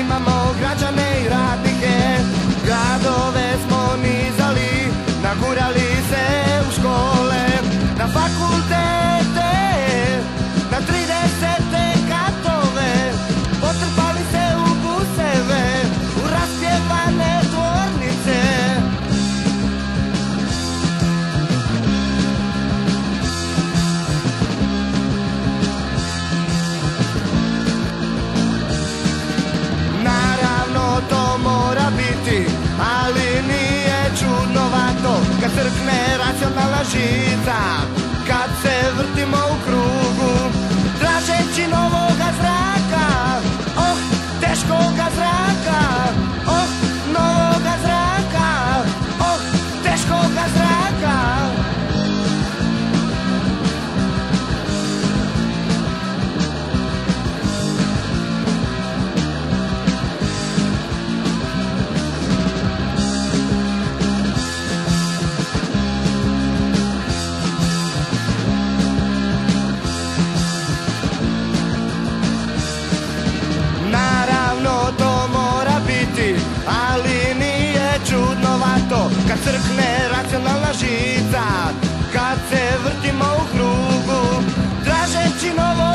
imamo građane i radnike, gradove smo nizali, nagurali se u škole, na fakultete, na 30 katove, potrpali se u buseve, u raspjevane tvornice. Naravno to mora biti, ali nije čudnovato kad crkne racionalna žica, kad se vrtimo u krugu tražeći novoga zraka, oh, teškoga zraka, oh, novoga zraka, oh, teškoga zraka. Ali nije čudnovato kad crkne racionalna žica, kad se vrtimo u krugu tražeći novo